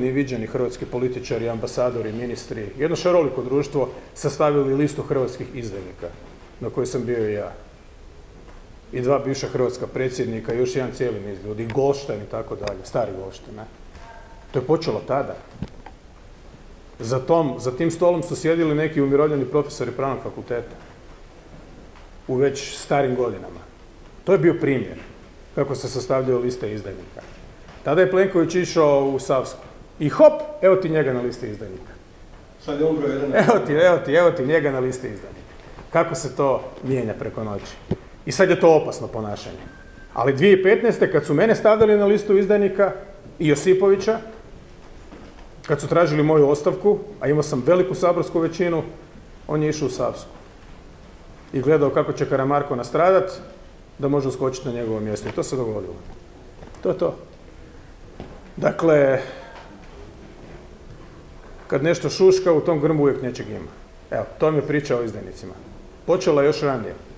viđeni hrvatski političari, ambasadori, ministri, jedno šaroliko društvo sastavili listu hrvatskih izdajnika, na kojoj sam bio i ja. I dva bivša hrvatska predsjednika, još jedan cijeli niz ljudi, Golštajn i tako dalje, stari Golštajn, ne? To je počelo tada. Za tim stolom su sjedili neki umirovljeni profesori pravnog fakulteta u već starim godinama. To je bio primjer kako se sastavljaju liste izdajnika. Tada je Plenković išao u Savsku i hop, evo ti njega na listi izdajnika. Sad je on broj jedan. Evo ti njega na listi izdajnika. Kako se to mijenja preko noći. I sad je to opasno ponašanje. Ali 2015. kad su mene stavljali na listu izdajnika i Josipovića, kad su tražili moju ostavku, a imao sam veliku saborsku većinu, on je išao u Savsku. I gledao kako će Karamarko nastradat, da može uskočiti na njegovo mjesto. I to se dogodilo. To je to. Dakle, kad nešto šuška, u tom grmu uvijek nečeg ima. Evo, to mi je priča o izdajnicima. Počela još ranije.